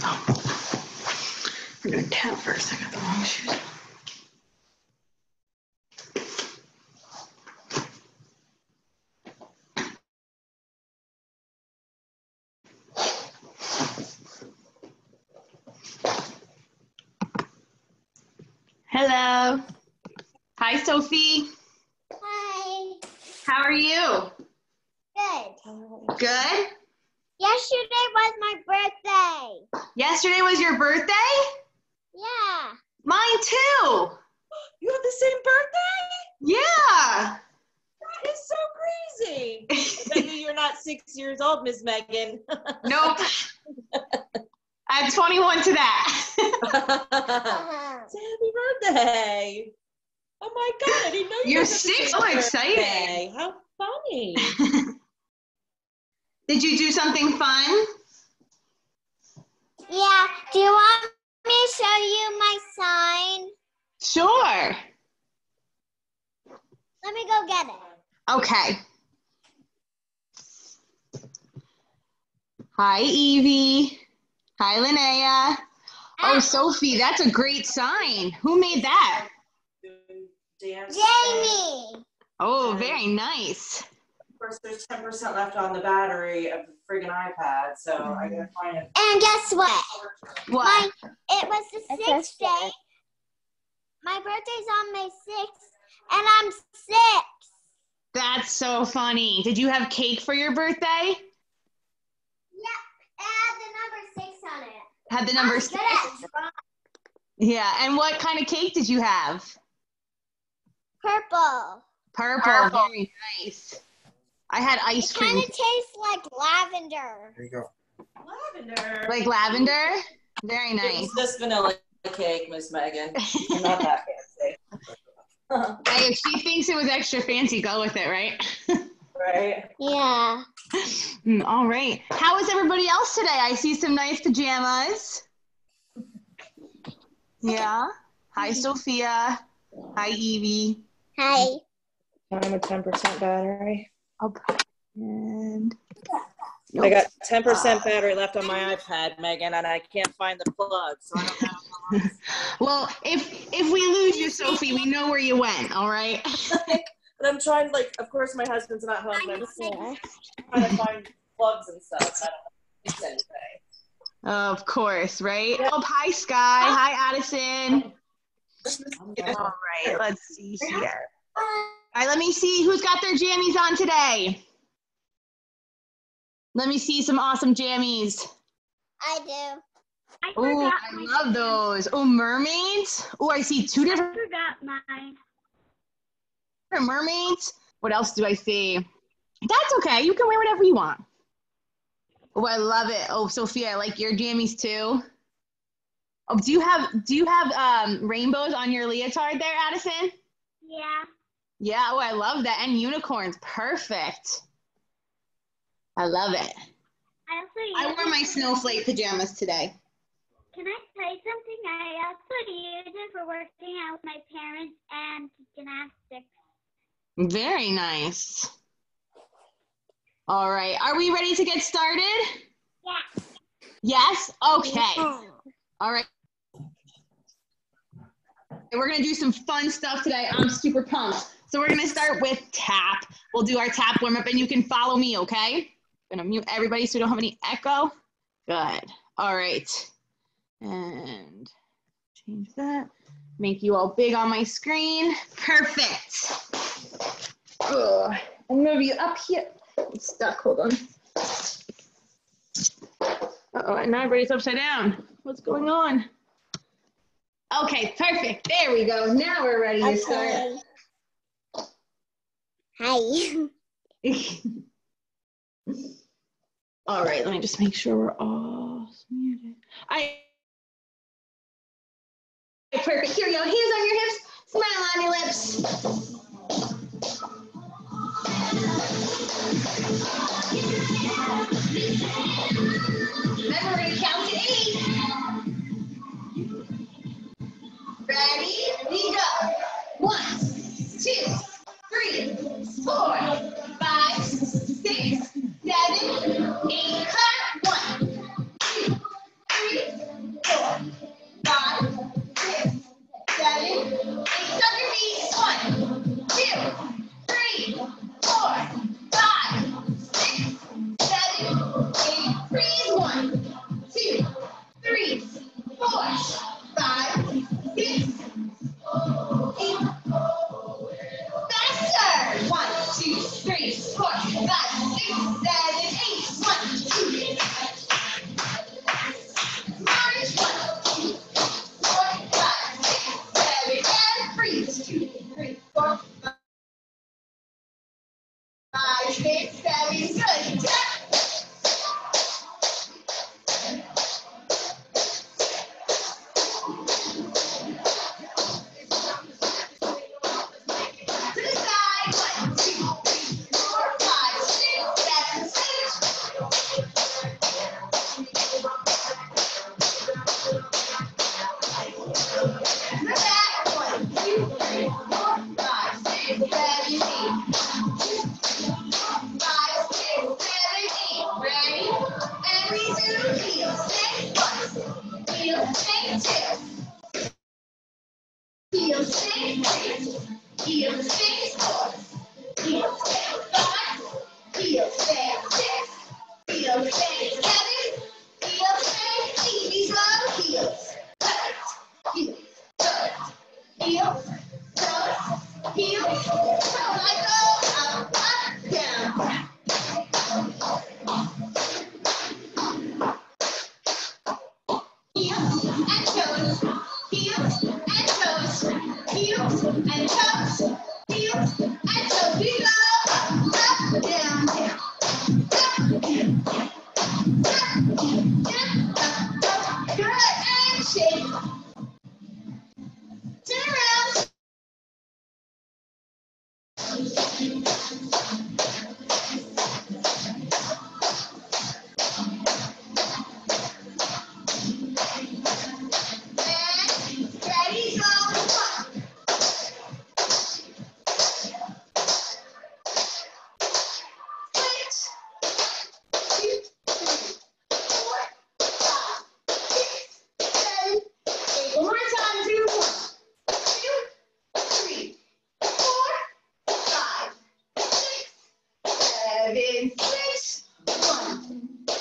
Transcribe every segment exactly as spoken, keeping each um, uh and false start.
Oh. I'm gonna tap first. I got the wrong shoes on. Hello. Hi, Sophie. Hi. How are you? Good. Good? Yesterday was my birthday. Yesterday was your birthday? Yeah. Mine too. You have the same birthday? Yeah. That is so crazy. I bet you you're not six years old, Miss Megan. Nope. I'm twenty-one to that. Say happy birthday. Oh my God, I didn't know you You're guys had the six? same So exciting. birthday. How funny. Did you do something fun? Yeah. Do you want me to show you my sign? Sure. Let me go get it. Okay. Hi, Evie. Hi, Linnea. Oh, Sophie, that's a great sign. Who made that? Jamie. Oh, very nice. Of course, there's ten percent left on the battery of the friggin' iPad, so I gotta find it. And guess what? What? My, it was the sixth day. My birthday's on May sixth, and I'm six. That's so funny. Did you have cake for your birthday? Yep. Add the number six on it. Had the number I'm six? good at drawing. Yeah, and what kind of cake did you have? Purple. Purple, Purple. very nice. I had ice It cream. kind of tastes like lavender. There you go. Lavender. Like lavender? Very It nice. was just vanilla cake, Miss Megan. I'm not that fancy. Hey, if she thinks it was extra fancy, go with it, right? Right? Yeah. Mm, all right. How is everybody else today? I see some nice pajamas. Yeah. Hi, Sophia. Hi, Evie. Hi. I'm a ten percent battery. Oh, and I got ten percent battery left on my iPad, Megan, and I can't find the plug, so I don't know how long. well, if if we lose you, Sophie, we know where you went. All right. But I'm trying, like, of course, my husband's not home, and I'm trying to find plugs and stuff. I don't fix anything. Of course, right? Oh, hi, Sky. Hi, Addison. All right, let's see here. All right, let me see who's got their jammies on today. Let me see some awesome jammies. I do. I Oh, forgot I my love those. Oh, mermaids. Oh, I see two I different forgot mine. mermaids. What else do I see? That's okay. You can wear whatever you want. Oh, I love it. Oh, Sophia, I like your jammies too. Oh, do you have do you have um, rainbows on your leotard there, Addison? Yeah. Yeah. Oh, I love that. And unicorns. Perfect. I love it. I also I use wore my it, snowflake pajamas today. Can I tell you something? I also use it for working out with my parents and gymnastics. Very nice. All right. Are we ready to get started? Yeah. Yes? Okay. All right. We're going to do some fun stuff today. I'm super pumped. So we're going to start with tap. We'll do our tap warm up and you can follow me, okay? I'm going to mute everybody so we don't have any echo. Good. All right. And change that. Make you all big on my screen. Perfect. Ugh. And move you up here. It's stuck. Hold on. Uh-oh, and now everybody's upside down. What's going on? Okay, perfect. There we go. Now we're ready to start. Hi. All right, let me just make sure we're all muted. I perfect. Here we go. Hands on your hips. Smile on your lips. Remember, we're gonna count to eight. Ready? We go. One, two, three, four, five, six, seven, eight. Clap. One, two, three, four, five, six, eight. Faster. One, two, three, four, five, six, seven, eight. One, two. March. One, two, four, five, six, seven, and freeze. Two, three, four, five, six, seven. Good. Heel six, heel six, four, heel six, five, heel six, six, heel six, seven, heel six, eight. These are heels. Heels, heels, heels, heels. So I go up, up, down. Heels and toes, heels and toes, heels and toes, heels and toes. We go up, up, down, down, up, down, up, down, up, up. Good, and shake. Turn around. And ready, go. One. Switch. Two, three, four, five, six, seven, eight. One more time. Do one, two, three, four, five, six, seven. Switch. One,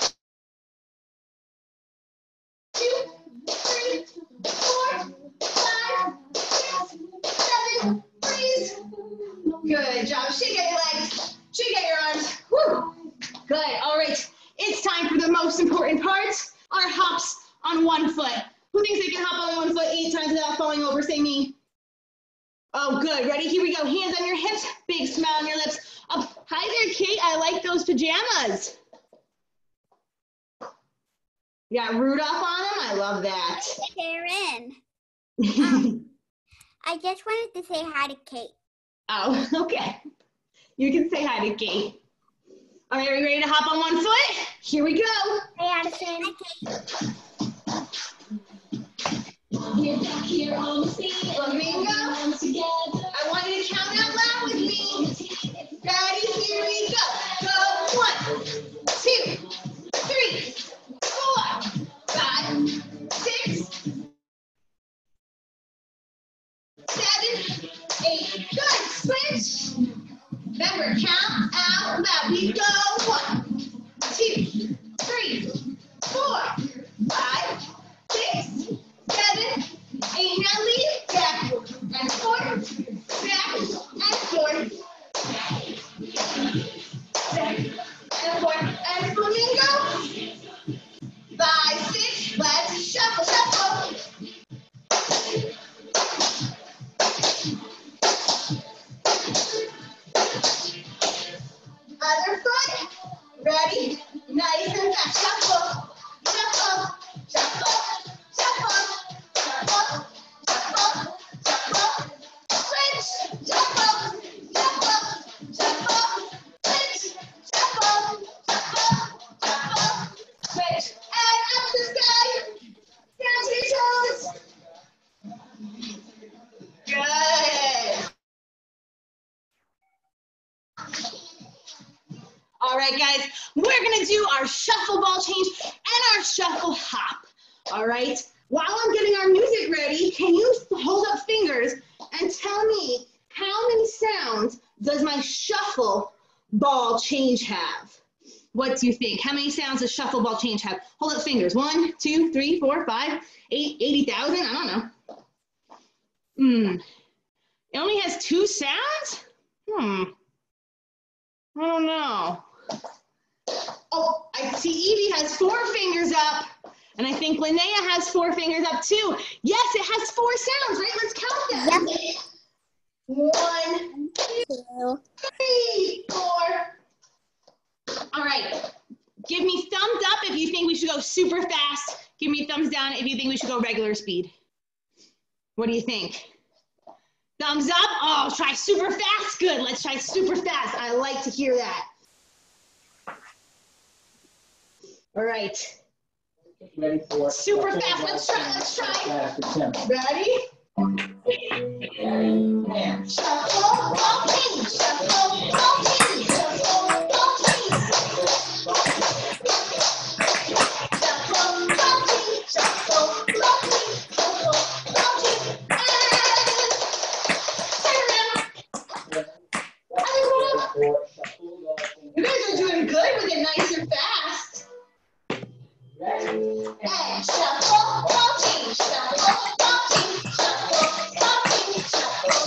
two, three, four, five, six, seven. Freeze. Good job. Shake out your legs. Shake out your arms. Woo. Good. All right. It's time for the most important part, our hops on one foot. Who thinks they can hop on one foot eight times without falling over? Say me. Oh, good. Ready? Here we go. Hands on your hips. Big smile on your lips. Up. Hi there, Kate. I like those pajamas. You got Rudolph on them? I love that. Sharon. Um, I just wanted to say hi to Kate. Oh, okay. You can say hi to Kate. All right, are you ready to hop on one foot? Here we go. Hey, Addison. Hi, Kate. Here, back here on the scene. Well, here we go. Together. I want you to count out loud with me. Ready? Here we go. Go. One, two, three, four, five, six, seven, eight. Good. Switch. Remember, count out loud. We go. One, two, three, four, five, six, seven, eight. Now lead back and forth, back and forth, back and forth, and flamingo. Five, six. Let's shuffle, shuffle. Other foot. Ready? Nice and fast. Shuffle, shuffle, shuffle, shuffle, shuffle, shuffle, shuffle. Switch, shuffle, shuffle, shuffle, switch, shuffle, shuffle, shuffle, switch, and up the sky. Down to your toes. Good. All right, guys, we're gonna do our shuffle ball change and our shuffle hop. All right, while I'm getting our music ready, can you hold up fingers and tell me how many sounds does my shuffle ball change have? What do you think? How many sounds does shuffle ball change have? Hold up fingers. One, two, three, four, five, eight, eighty thousand? I don't know. Hmm. It only has two sounds? Hmm. I don't know. Oh, I see Evie has four fingers up. And I think Linnea has four fingers up too. Yes, it has four sounds, right? Let's count them. Yep. One, two, three, four. All right. Give me thumbs up if you think we should go super fast. Give me thumbs down if you think we should go regular speed. What do you think? Thumbs up? Oh, try super fast. Good. Let's try super fast. I like to hear that. All right. Ready for super fast. Let's try. Let's try. Ready? And shuffle, walking, shuffle, walking, shuffle, walking. Shuffle, walking, shuffle, walking, shuffle, walking. You guys are doing good with it, nice and fast. And shuffle, walking, shuffle, walking, shuffle, walking, shuffle.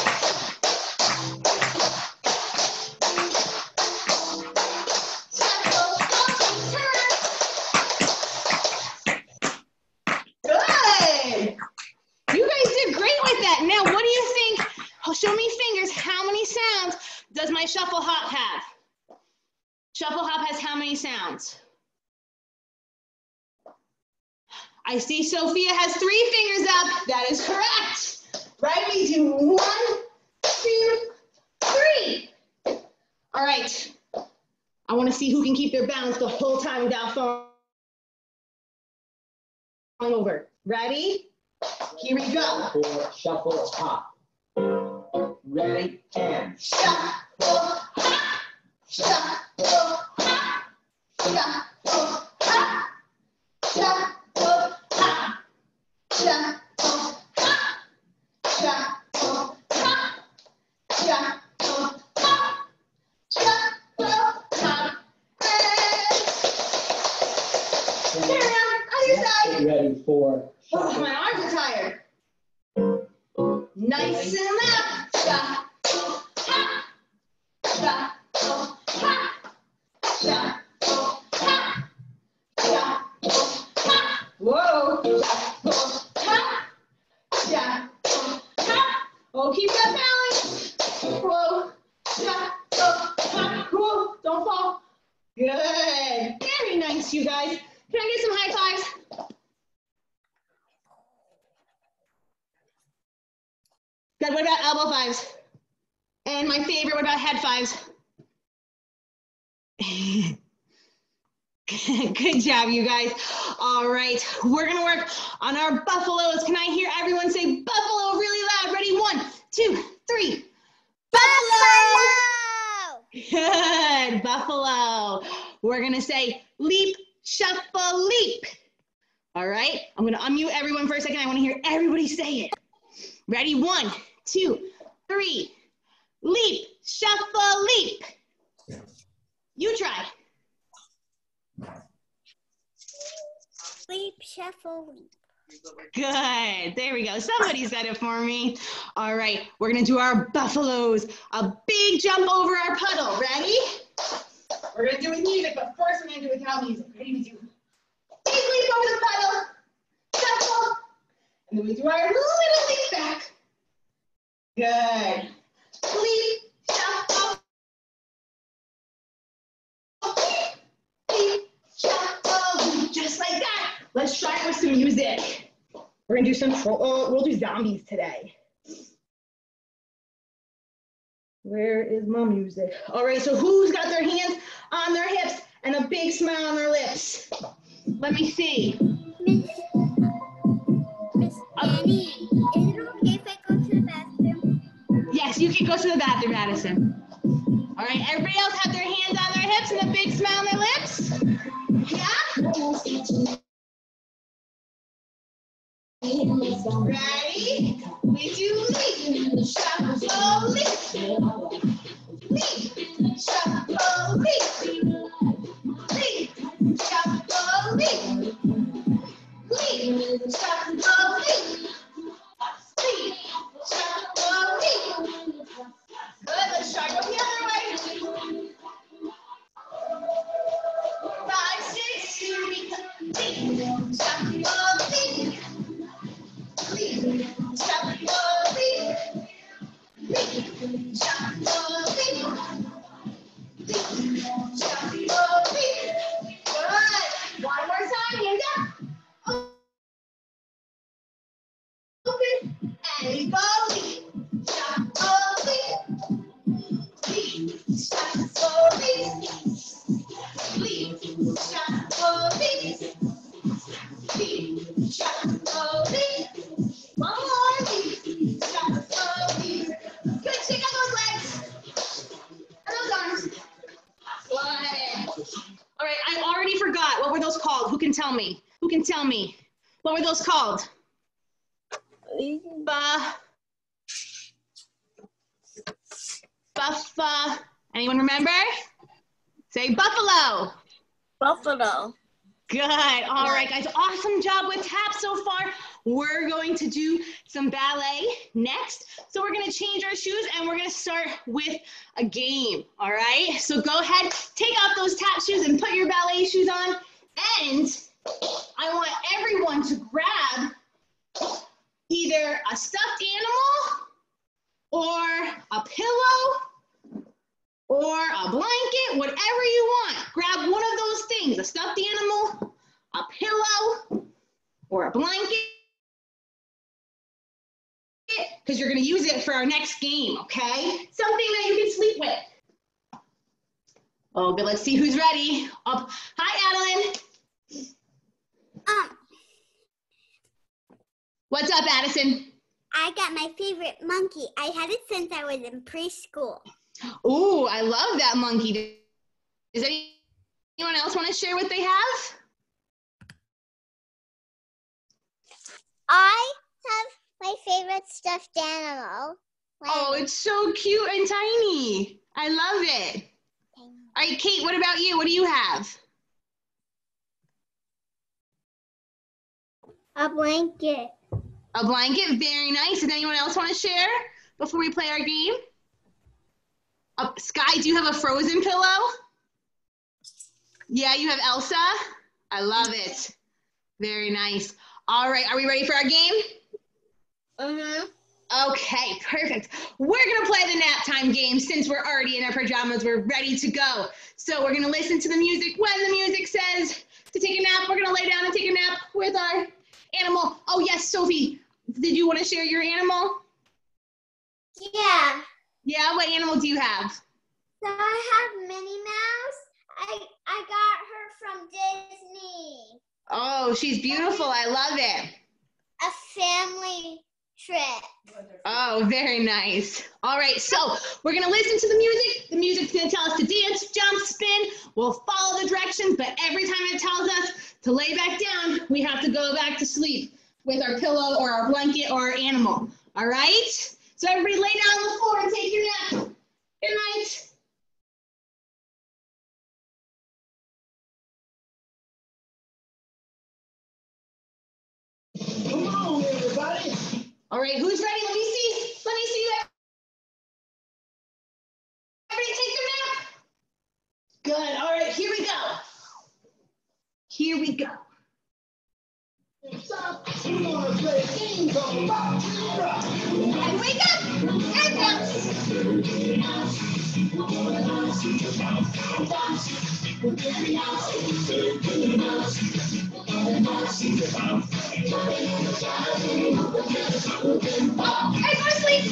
Shuffle, walking, turn. Good. You guys did great with that. Now, what do you think? Oh, show me fingers. How many sounds does my shuffle hop have? Shuffle hop has how many sounds? I see Sophia has three fingers up. That is correct. Right, we do one, two, three. All right. I want to see who can keep their balance the whole time without falling over. Ready? Here we go. for shuffle hop. Ready and Shuffle, hop, shuffle, hop, shuffle, hop, shuffle. ready for Oh, my arms are tired. Nice and loud. Shuffle, hop, shuffle, hop, shuffle, hop, shuffle, hop. Whoa. Shuffle, hop, shuffle, hop. Oh, keep that balance. Whoa. Shuffle, hop. Whoa. Don't fall. Good. Very nice, you guys. Can I get some high fives? Good, what about elbow fives? And my favorite, what about head fives? Good job, you guys. All right, we're gonna work on our buffaloes. Can I hear everyone say buffalo really loud? Ready, one, two, three. Buffalo! Good, buffalo. We're gonna say leap, shuffle, leap. All right, I'm gonna unmute everyone for a second. I wanna hear everybody say it. Ready, one, two, three. Leap, shuffle, leap. You try. Leap, shuffle, leap. Good, there we go. Somebody said it for me. All right, we're gonna do our buffaloes. A big jump over our puddle. Ready? We're gonna do it with music, but first we're gonna do it without music. Ready? We do big leap over the puddle, shuffle, and then we do our little leap back. Good. Leap, shuffle, leap, leap, shuffle, leap, just like that. Let's try it with some music. We're gonna do some, oh, we'll do zombies today. Where is my music? All right, so who's got their hands on their hips and a big smile on their lips? Let me see. Miss, Miss Annie, is it okay if I go to the bathroom? Yes, you can go to the bathroom, Madison. All right, everybody else have their hands on their hips and a big smile on their lips? Yeah? Ready? We do leap, shuffle, leap. Leap, shuffle, leap. Good, let's try go the other way. Five, six, three, stop, go, three, three, stop, go, three, three, stop, go, three, three, stop, go, three. Good. One more time, hands up. Open, and go, three, stop, go, three, three, stop, go, three, three, stop, go, three, three, stop, go, three. One more, three, stop, go, three. Good, shake out those legs. And those arms. Good. All right, I already forgot. What were those called? Who can tell me? Who can tell me? What were those called? Ba. Buffa. Anyone remember? Say buffalo. Buffalo. Good. All right, guys. Awesome job with tap so far. We're going to do some ballet next. So we're going to change our shoes and we're going to start with a game. All right. So go ahead, take off those tap shoes and put your ballet shoes on. And I want everyone to grab either a stuffed animal or a pillow or a blanket, whatever you want. Grab one of those things, a stuffed animal, a pillow, or a blanket, because you're gonna use it for our next game, okay? Something that you can sleep with. Oh, good, let's see who's ready. Up. Hi, Adeline. Um, What's up, Addison? I got my favorite monkey. I had it since I was in preschool. Ooh, I love that monkey. Does anyone else want to share what they have? I have my favorite stuffed animal. Oh, it's so cute and tiny. I love it. All right, Kate, what about you? What do you have? A blanket. A blanket, very nice. Does anyone else want to share before we play our game? Uh, Sky, do you have a Frozen pillow? Yeah, you have Elsa? I love it. Very nice. All right, are we ready for our game? Mm-hmm. Okay, perfect. We're gonna play the nap time game. Since we're already in our pajamas, we're ready to go. So we're gonna listen to the music. When the music says to take a nap, we're gonna lay down and take a nap with our animal. Oh yes, Sophie, did you wanna share your animal? Yeah. Yeah, what animal do you have? So I have Minnie Mouse. I I got her from Disney. Oh, she's beautiful. I love it. A family trip. Oh, very nice. All right, so we're gonna listen to the music. The music's gonna tell us to dance, jump, spin. We'll follow the directions, but every time it tells us to lay back down, we have to go back to sleep with our pillow or our blanket or our animal. All right? So everybody lay down on the floor and take your nap. Good night. Come on, everybody. All right, who's ready? Let me see. Let me see you. Everybody take their nap. Good. All right, here we go. Here we go. We're gonna play a game called Rock and Rock. And wake up. And bounce. Oh, guys, go to sleep.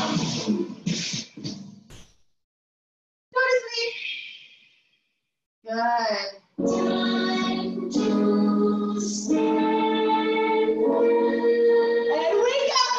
Go to sleep. Good. Time to stand and wake up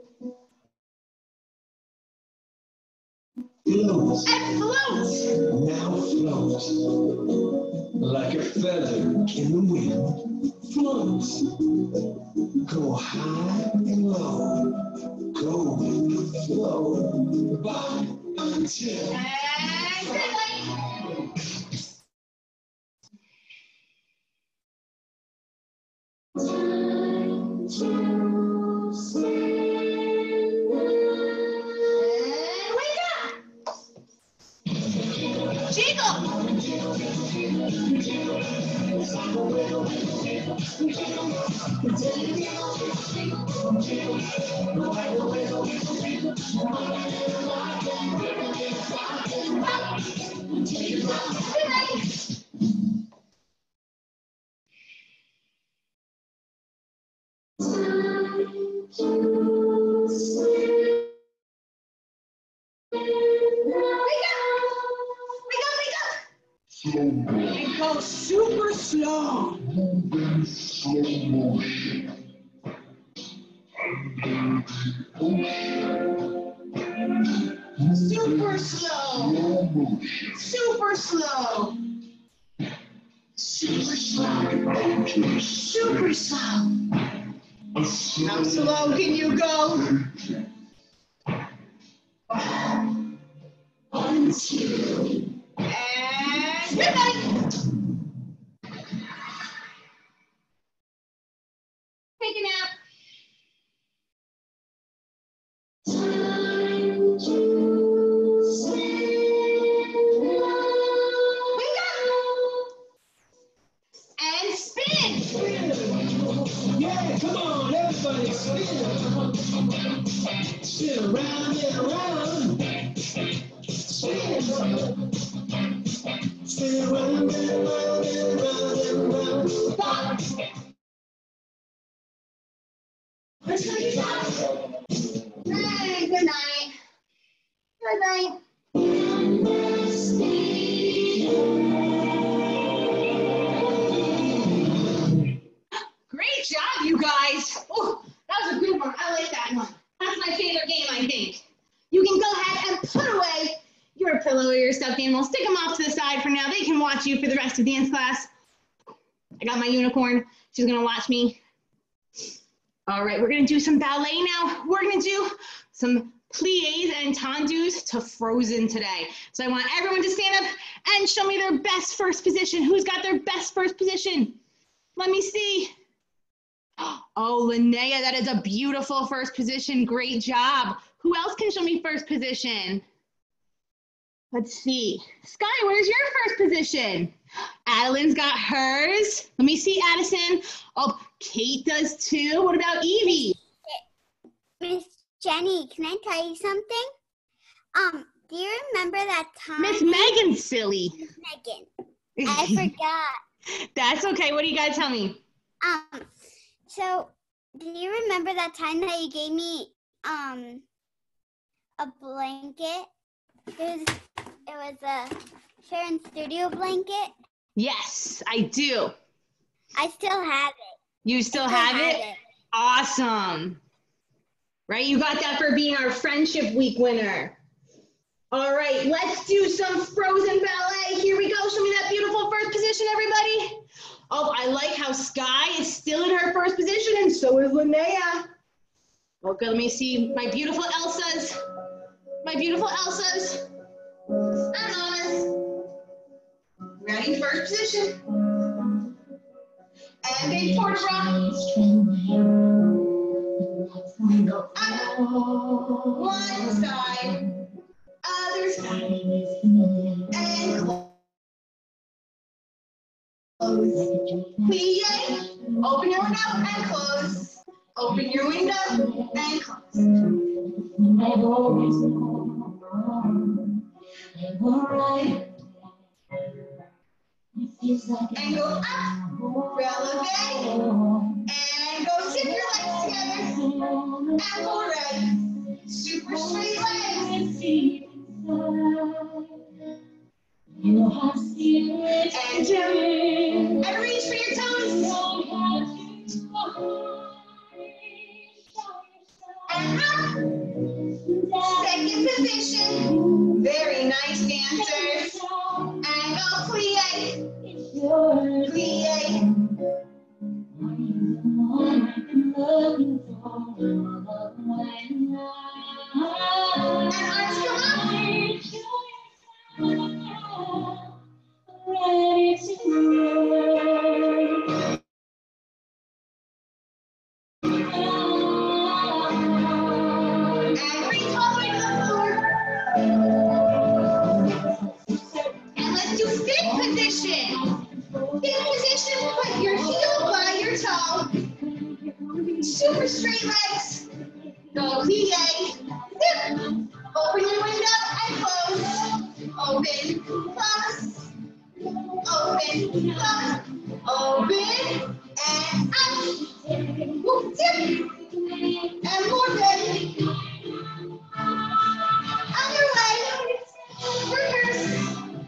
Float, and float. now float. Like a feather in the wind. Float. Go high and low. Go with the flow. Bye until. And good night. Time wake up. Jiggle. And go super slow. Super slow. Super slow. Super slow. Super slow. How slow can you go? One, two, and good night. Take a nap. Time to wake up and spin. Yeah, come on, everybody, spin. Spin around and around. Spin. Spin around and around and around and around. Stop. Let's go, stop. Hey, good night. Good night. Great job, you guys. Oh, that was a good one. I like that one. That's my favorite game, I think. You can go ahead and put away your pillow or your stuffed animal. Stick them off to the side for now. They can watch you for the rest of dance class. I got my unicorn. She's going to watch me. All right, we're going to do some ballet now. We're going to do some pliés and tendus to Frozen today. So I want everyone to stand up and show me their best first position. Who's got their best first position? Let me see. Oh, Linnea, that is a beautiful first position. Great job. Who else can show me first position? Let's see. Sky, where's your first position? Adeline's got hers. Let me see, Addison. Oh, Kate does too. What about Evie? Miss Jenny, can I tell you something? Um, do you remember that time? Miss Megan's silly. Miss Megan. I forgot. That's okay. What do you got to tell me? Um, so do you remember that time that you gave me um a blanket? It was it was a Sharon Studio blanket. Yes, I do. I still have it. You still, still have, have it? it? Awesome. Right, you got that for being our Friendship Week winner. All right, let's do some Frozen ballet. Here we go. Show me that beautiful first position, everybody. Oh, I like how Sky is still in her first position, and so is Linnea. Okay, let me see my beautiful Elsas. My beautiful Elsas. And Anna's. Ready, first position. And big port de bras. Go up. One side. Other side. And close. Plie. Open your window and close. Open your window and close. And go up, relevate, and go tip your legs together, and pull right. Super straight legs. And jump, and reach for your toes. And up, second position. Very nice, dancers. And go plie. Plie. And arms come up. super straight legs. Go plie. Zip. Open your window and close. Open, close. Open, close. Open, and up. Whoop, zip. And more good. Other way. Reverse.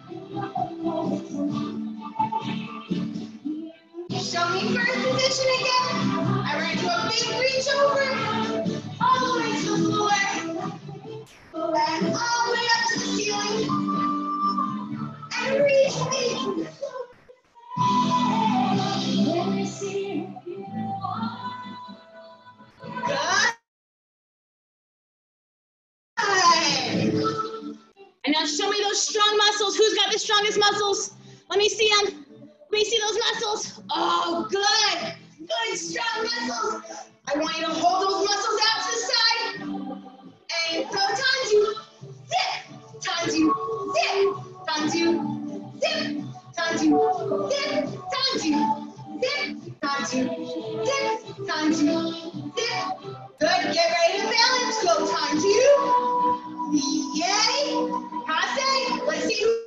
Show me first position again. I'm going to do a big reach over. All the way to the floor. And all the way up to the ceiling. And reach me. Good. And now show me those strong muscles. Who's got the strongest muscles? Let me see them. Let me see those muscles. Oh, good. Good, strong muscles. I want you to hold those muscles out to the side. And go times you. Zip. Times you. Zip. Times you. Zip. Times you. Zip. Times you. Zip. Times you. Zip. Times you. Zip. Good. Get ready to balance. Go times you. Yay. Passe. Let's see who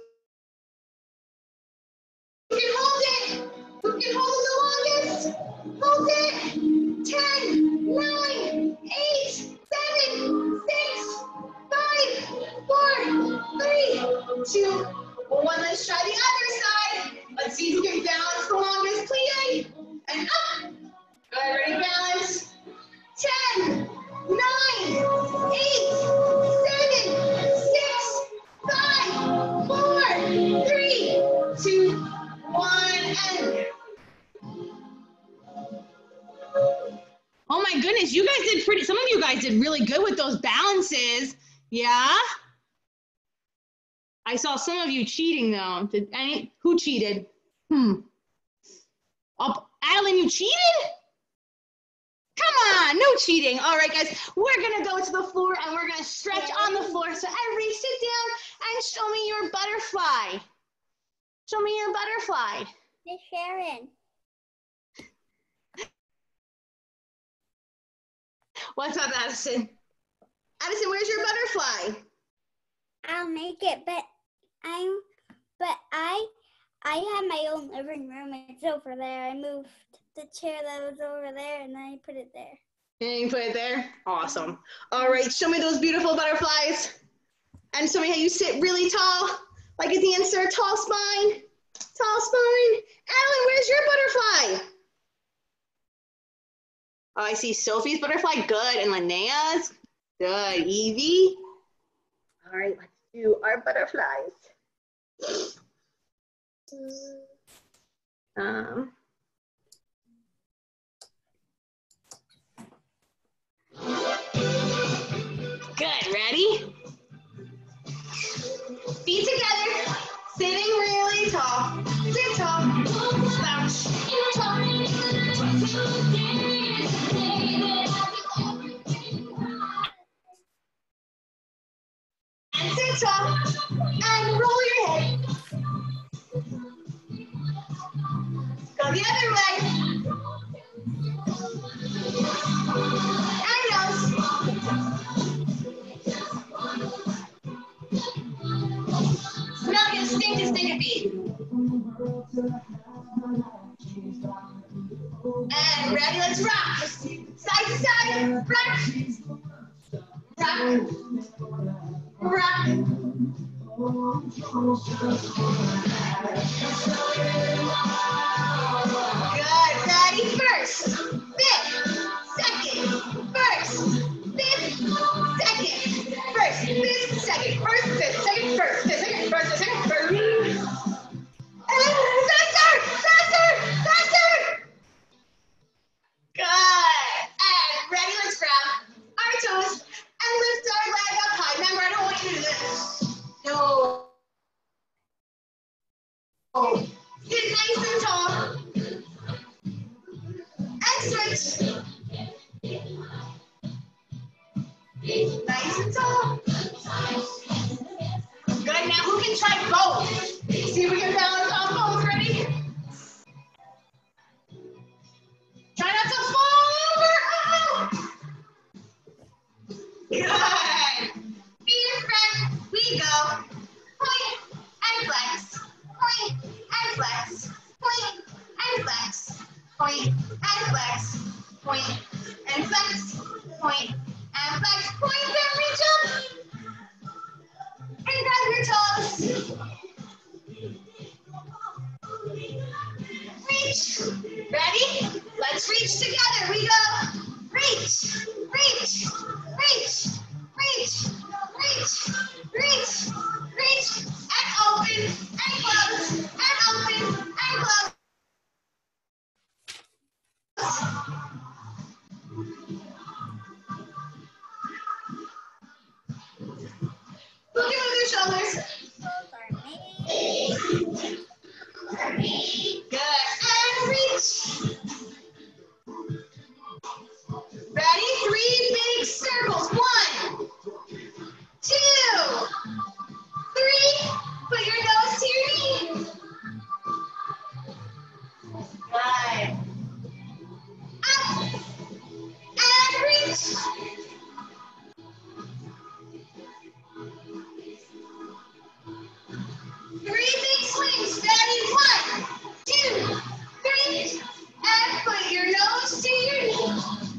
Who can hold it? Who can hold it the longest? Hold it. Ten, nine, eight, seven, six, five, four, three, two, one. Let's try the other side. Let's see who can balance the longest. Plie and up. Good, ready, balance. Ten, nine, eight, seven, six, five, four, three, two, one, and oh my goodness, you guys did pretty, some of you guys did really good with those balances. Yeah? I saw some of you cheating though. Did any, who cheated? Hmm. Oh, Adeline, you cheated? Come on, no cheating. All right, guys, we're gonna go to the floor and we're gonna stretch on the floor. So everybody sit down and show me your butterfly. Show me your butterfly. Miss Sharon. What's up, Addison? Addison, where's your butterfly? I'll make it, but I'm, but I, I have my own living room. It's over there. I moved the chair that was over there, and I put it there. And you put it there? Awesome. All right, show me those beautiful butterflies. And show me how you sit really tall, like at the insert, tall spine, tall spine. Adeline, where's your butterfly? Oh, I see Sophie's butterfly, good, and Linnea's, good. Evie. All right, let's do our butterflies. Um. Good, ready? Feet together, sitting really tall. Sit tall, slouch, tall. And sit tall, and roll your head. Go the other way. And nose. We're not going to stink to stink a beat. And ready, let's rock. Side to side, rock. Rock. Rock. Good, ready, first, fifth, second, first, fifth, second, first, fifth, second, first, fifth, second, first, fifth, second, first, second, first. And faster, faster, faster. Good. And ready, let's grab our toes and lift our leg up high. Remember, I don't want you to do this. No. Get nice and tall. And switch. Nice and tall. Good. Now who can try both? See if we can balance on both. Ready? Try not to fall over. point, and flex, point, and flex, point, and reach up, and grab your toes. Reach, ready? Let's reach together, we go. Reach, reach, reach, reach, reach, reach, reach, and open, and close, and open, and close. Look at your shoulders. Good, and reach. Ready? Three big circles. One, two, three. Put your nose to your knee. Good. Up and reach. Three big swings. Ready? One, two, three. And put your nose to your knee.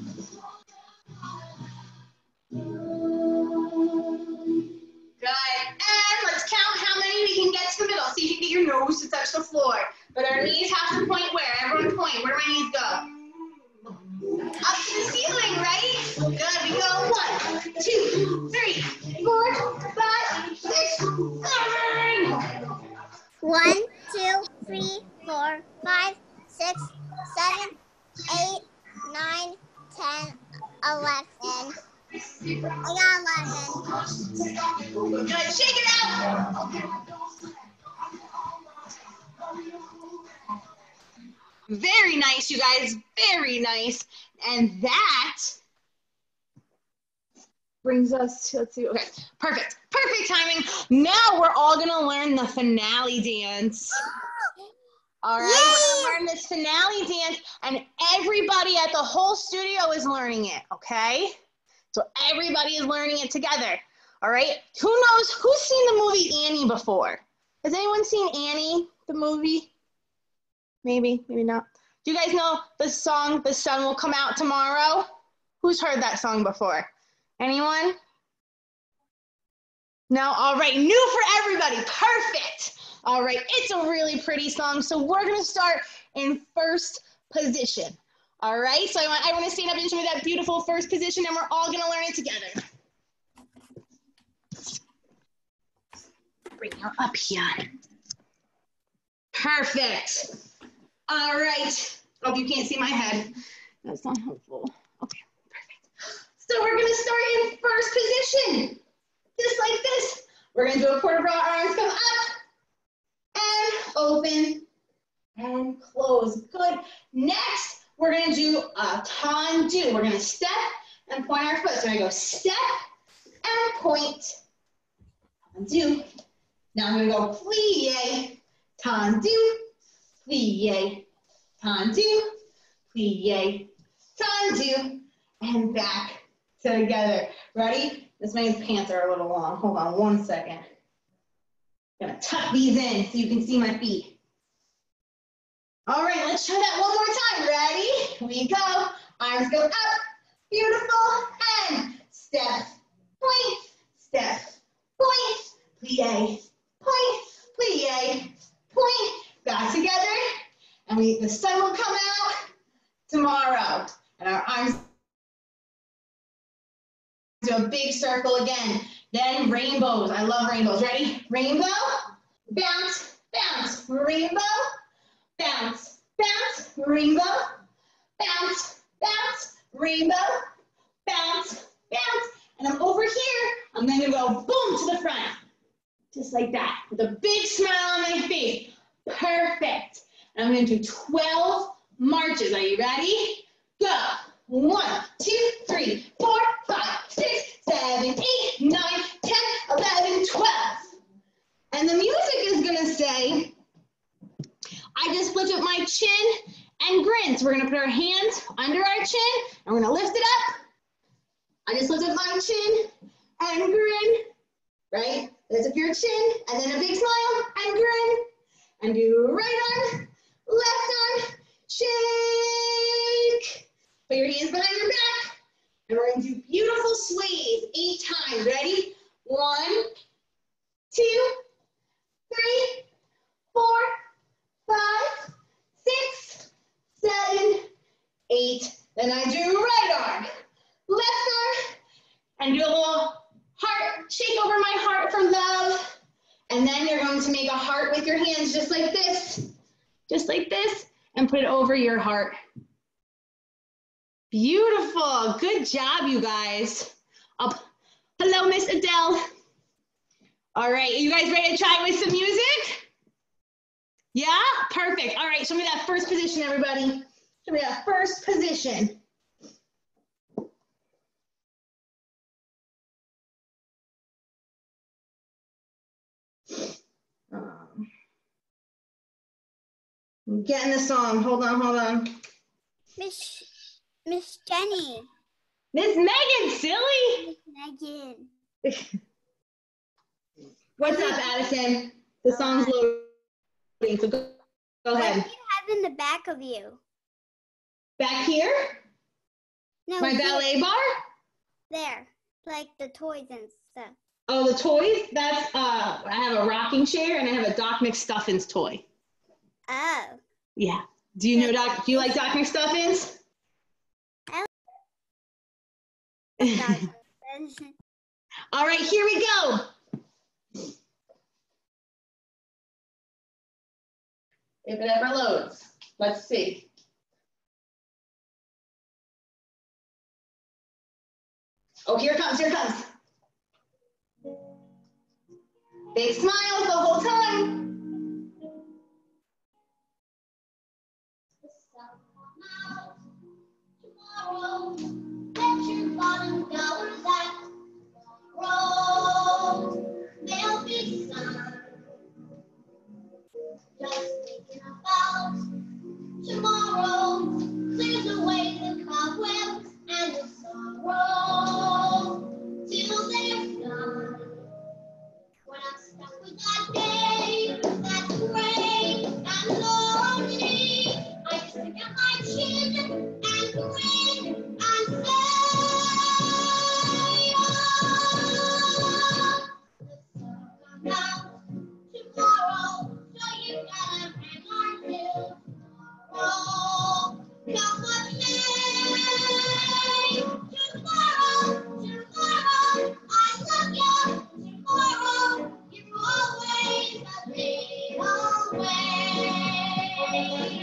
Good. And let's count how many we can get to the middle. See if you can get your nose to touch the floor. But our knees have to point where? Everyone point. Where do my knees go? Up to the ceiling, right? Good. We go one, two, three, four, five, six, seven. One, two, three, four, five, six, seven, eight, nine, ten, eleven. I got eleven. Good. Shake it out. Very nice, you guys. Very nice. And that brings us to, let's see, okay, perfect. Perfect timing. Now we're all going to learn the finale dance. All right, Yay! we're going to learn this finale dance, and everybody at the whole studio is learning it, okay? So everybody is learning it together, all right? Who knows, who's seen the movie Annie before? Has anyone seen Annie, the movie? Maybe, maybe not. Do you guys know the song, The Sun Will Come Out Tomorrow? Who's heard that song before? Anyone? No? All right, new for everybody, perfect. All right, it's a really pretty song, so we're gonna start in first position. All right, so I want everyone to stand up and show me that beautiful first position, and we're all gonna learn it together. Bring her up here. Perfect. All right. Hope you can't see my head. That's not helpful. Okay, perfect. So we're gonna start in first position, just like this. We're gonna do a quarter bra, arms come up, and open, and close. Good. Next, we're gonna do a tendu. We're gonna step and point our foot. So I go step and point, tendu. Now I'm gonna go plie, tendu, plie, tendu, plie, tendu, and back together. Ready? This man's pants are a little long. Hold on one second. I'm gonna tuck these in so you can see my feet. All right, let's try that one more time. Ready? We go. Arms go up. Beautiful. And step, point, step, point, plie, point, plie, point. Back together. And we, the sun will come out tomorrow. And our arms do a big circle again. Then rainbows. I love rainbows. Ready? Rainbow, bounce, bounce, rainbow, bounce, bounce, rainbow, bounce, bounce, rainbow, bounce, bounce. And I'm over here. I'm then gonna go boom to the front. Just like that, with a big smile on my face. Perfect. And I'm gonna do twelve marches. Are you ready? Go. One, two, three, four, five, six, seven, eight, nine, ten, eleven, twelve. And the music is gonna say, I just lift up my chin and grin. So we're gonna put our hands under our chin and we're gonna lift it up. I just lift up my chin and grin, right? Lift up your chin and then a big smile and grin. And do right arm, left arm, shake. Put your hands behind your back. And we're gonna do beautiful sways eight times. Ready? One, two, three, four, five, six, seven, eight. Then I do right arm, left arm, and do a little heart, shake over my heart for love. And then you're going to make a heart with your hands just like this, just like this, and put it over your heart. Beautiful, good job, you guys. Up. Hello, Miss Adele. All right, are you guys ready to try with some music? Yeah, perfect. All right, show me that first position, everybody. Show me that first position. Um, I'm getting the song. Hold on, hold on. Miss Miss Jenny. Miss Megan, silly. Miss Megan. What's up, Addison? The song's loading, so go, go What ahead. do you have in the back of you? Back here? No, My here. ballet bar? There, like the toys and stuff. Oh, the toys? That's, uh, I have a rocking chair and I have a Doc McStuffins toy. Oh. Yeah. Do you know Doc, do you like Doc McStuffins? I All right, here we go. If it ever loads, let's see. Oh, here it comes, here it comes. Big smiles the whole time. Tomorrow, let your bottom go that road. There'll be sun. Just thinking about tomorrow clears away the cobwebs and the sorrow till they're gone. When I'm stuck with that day that's gray and lonely, I just stick out my chin and grin and say, oh, the sun will come out tomorrow, so you gotta hang on till tomorrow. Come what may, tomorrow, tomorrow, I love you. Tomorrow, you're always a little way.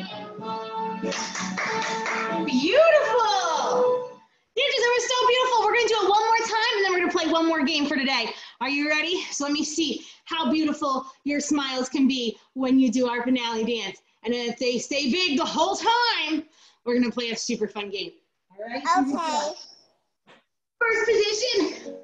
Beautiful. Dancers, that was so beautiful. We're gonna do it one more time and then we're gonna play one more game for today. Are you ready? So let me see how beautiful your smiles can be when you do our finale dance. And then if they stay big the whole time, we're gonna play a super fun game. All right? Okay. First position.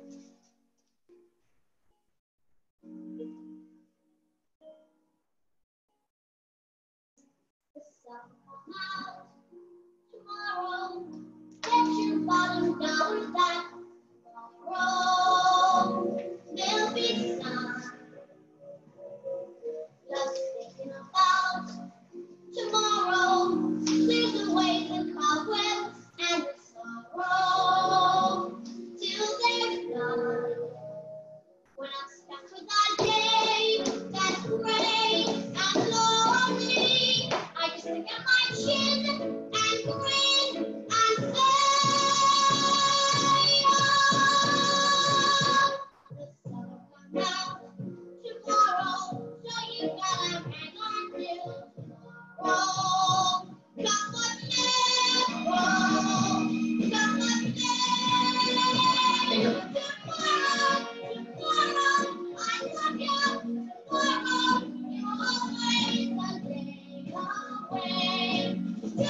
Tomorrow, get your bottom down that road. There'll be sun. Just thinking about tomorrow clears away the cobwebs and the sorrow till they're gone. When I'm stuck with that day that's gray and lonely, I just stick out my chin and grin and say, oh, the sun will come out tomorrow, so you gotta hang on till tomorrow. Come what may, come what may, tomorrow, tomorrow, I love you. Tomorrow, you're always a day away.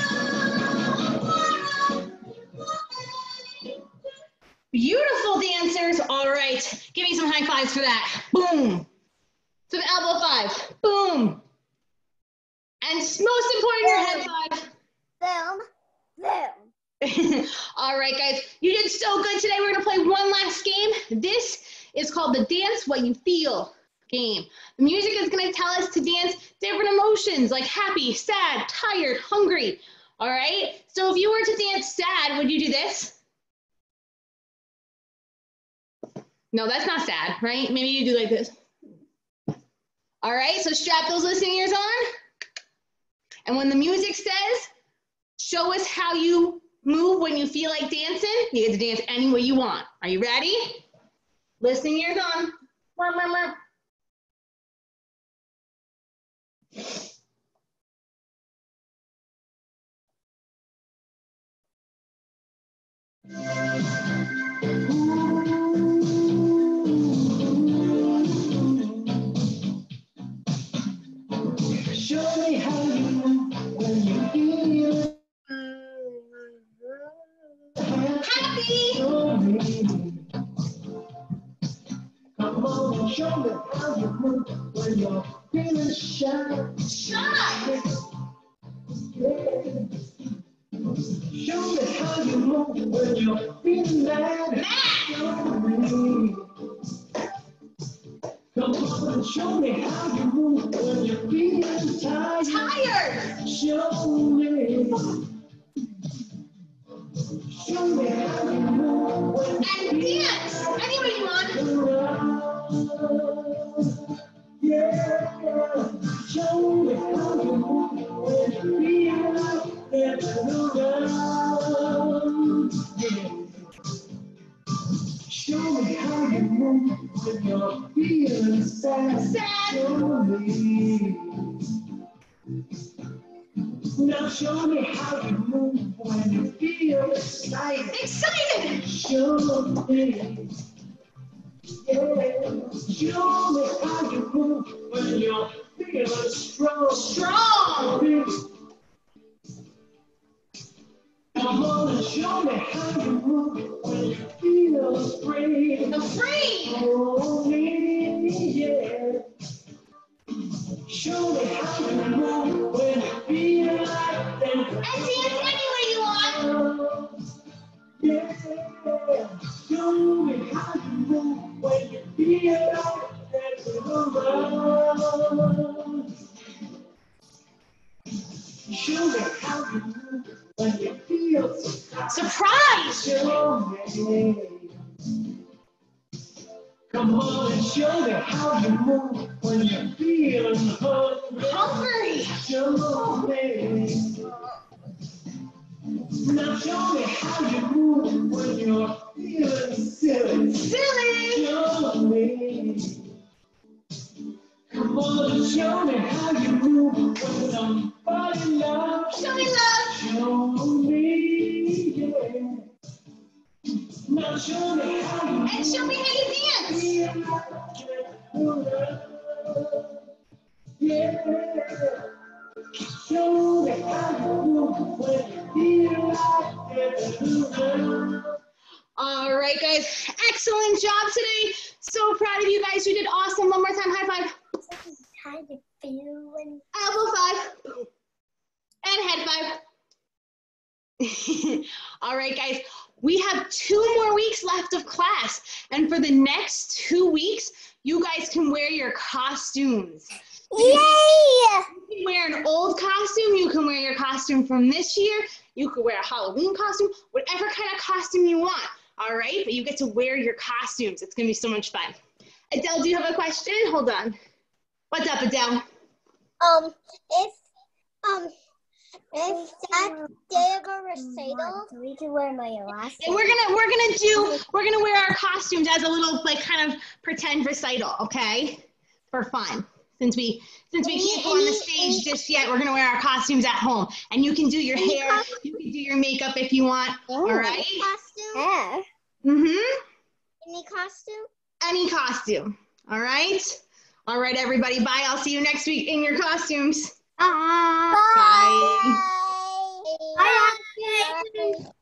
Tomorrow, tomorrow. Beautiful dancers. All right, give me some high fives for that. Boom. Some elbow five. Boom. And most important, your head five. Boom. Boom. All right, guys, you did so good today. We're gonna play one last game. This is called the Dance What You Feel game. The music is gonna tell us to dance different emotions like happy, sad, tired, hungry. All right? So if you were to dance sad, would you do this? No, that's not sad, right? Maybe you do like this. All right, so strap those listening ears on. And when the music says, show us how you move when you feel like dancing, you get to dance any way you want. Are you ready? Listening ears on. Show me how you move when you feel Happy. Show me. Come on and show me how you move when you're feeling shy. Shy. Yeah. Show me how you move when you're feeling mad. Mad. Show me. Come on and show me how you move when you're feeling tired. Tired. Show me. Show me how you move when And dance any way you want. Yeah, show me how you move when you feel like dancing around. Yeah. Show me how you move when you're feeling sad. Sad. Show me. Now show me how you move when you feel excited. Excited. Show me. Yeah. Show me how you move when you're feeling strong. Strong. Come on and show me how you move when you feel afraid. Afraid. Oh, me, yeah. Show me how you move when you feel like dancing. And dance any way you want. Yeah. Show me how you move when you feel like dancing around. Show me how you move when you feel surprised. Surprise. Show me. Come on and show me how you move when you're feeling hungry. Hungry. Show me. Now show me how you move when you're feeling silly. Silly. Show me. Come on and show me how you move when somebody loves. Show me love. Show me, yeah. Now show me how you And show me how you dance. feel. Yeah. Show me how you move when you feel like dancing. All right, guys. Excellent job today. So proud of you guys. You did awesome. One more time. High five. How you feeling? Elbow five. And head five. All right, guys. We have two more weeks left of class. And for the next two weeks, you guys can wear your costumes. Yay! You can wear an old costume. You can wear your costume from this year. You could wear a Halloween costume, whatever kind of costume you want. All right, but you get to wear your costumes. It's gonna be so much fun. Adele, do you have a question? Hold on. What's up, Adele? Um, if um, if that day of a recital, we can wear my elastic. And we're gonna we're gonna do we're gonna wear our costumes as a little like kind of pretend recital, okay? For fun. Since we since we can't go on the stage just yet, we're gonna wear our costumes at home. And you can do your hair, you can do your makeup if you want. All right? Costume? Yeah. Mm-hmm. Any costume? Any costume. All right? All right, everybody. Bye. I'll see you next week in your costumes. Bye. Bye. Bye. Bye. Bye.